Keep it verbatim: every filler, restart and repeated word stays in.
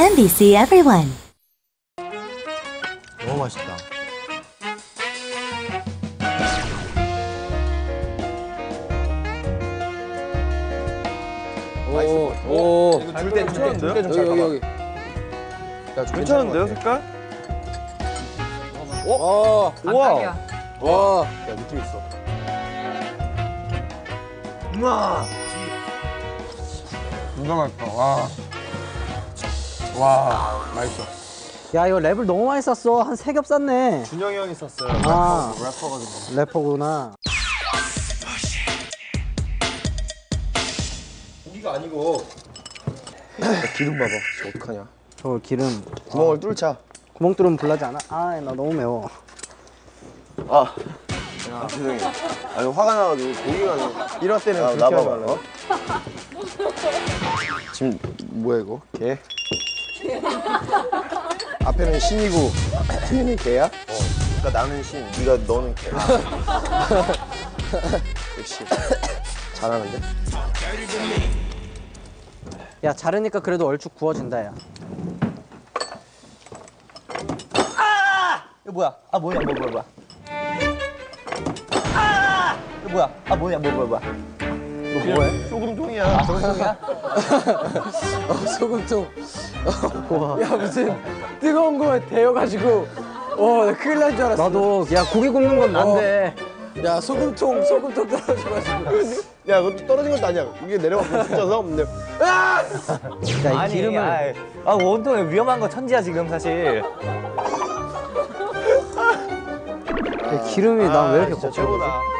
엠비씨 everyone. 너무 맛있다. 오, 오. 이거 줄 때, 줄 때, 줄 때 좀 잘 여기, 봐봐. 여기. 야, 줄 괜찮은데요, 색깔? 어? 우와. 와. 야, 느낌 있어. 우와. 진짜 맛있다. 와. 와, 맛있어. 야 이거 랩을 너무 많이 쌌어. 한 세 겹 쌌네. 준영이 형이 썼어요. 아. 래퍼, 래퍼거든요. 래퍼구나. 고기가 아니고. 야, 기름 봐봐. 저 어떡하냐. 저 기름 구멍을 뚫자. 구멍 뚫으면 불나지 않아? 아 나 너무 매워. 아. 아, 죄송해요. 아니, 화가 나가지고 고기가 이럴 때는 아, 그렇게 하지 말라고. 어? 지금 뭐야 이거? 개? 앞에는 신이고 뒤에는 개야? 어. 그러니까 나는 신, 네가 너는 개. 역시 잘하는데? 야 자르니까 그래도 얼추 구워진다 야. 이거 뭐야? 아 뭐야 뭐 뭐야 뭐야? 아! 이거 뭐야? 아 뭐야 뭐 뭐야 뭐야? 이거 뭐해? 소금통이야. 아, 소금통이야? 어, 소금통. 야, 무슨 뜨거운 거에 데워가지고. 어, 나 큰일 날 줄 알았어. 나도 야 고기 굽는 건 난데. 야, 소금통, 소금통 떨어져가지고. 야, 그것도 떨어진 것도 아니야. 이게 내려가고 붙어서 근데 야 이 아니, 기름을. 아이, 아 원통에 위험한 거 천지야 지금 사실. 야, 기름이 난 왜 이렇게 진짜 곱지? 최고다.